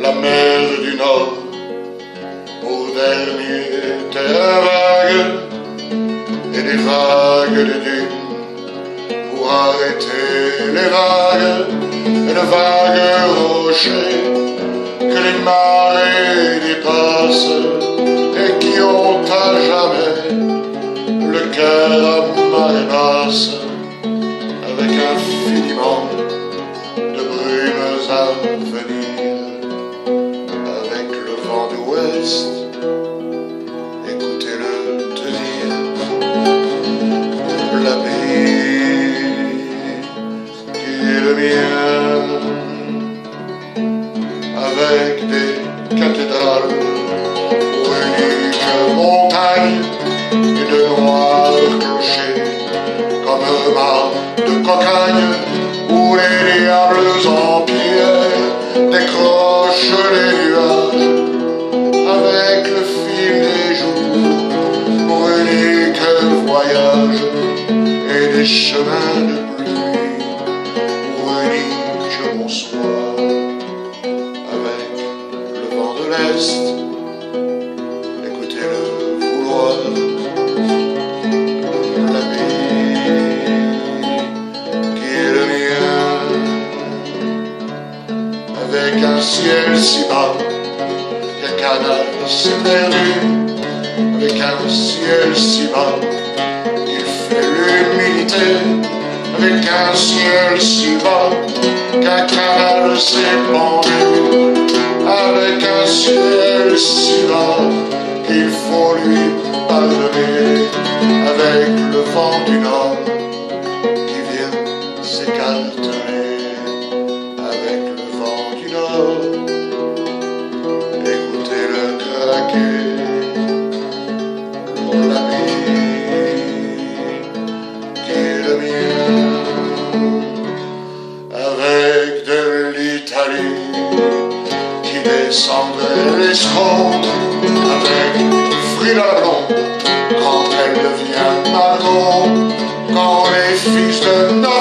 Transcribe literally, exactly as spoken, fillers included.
la mer du Nord, au dernier terrain vague, et des vagues de dunes pour arrêter les vagues, et de vagues rochers que les marées dépassent et qui ont à jamais le cœur à marée basse, avec infiniment de brumes à venir, avec le vent de l'ouest. Écoutez-le tenir la paix qui est le mien, avec des cathédrales pour unique montagne et de noirs clochers comme un mât de cocagne où les diables en pierre décrochent les nuages avec le fil des jours pour unique voyage et des chemins de pluie pour unique bonsoir avec le vent de l'Est. Écoutez-le vouloir la paix qui est le mien, avec un ciel si bas qu'un canal s'est perdu, avec un ciel si bas qu'il fait l'humilité, avec un ciel si bas qu'un canal s'est pendu, avec un ciel si bas qu'il faut lui pardonner, avec le vent du Nord qui vient s'écarteler, avec le vent du Nord. Écoutez-le craquer, la paix qui est le mien, avec de l'Italie qui descendrait l'escompte, avec Frida blonde quand elle devient Margot, quand les fils de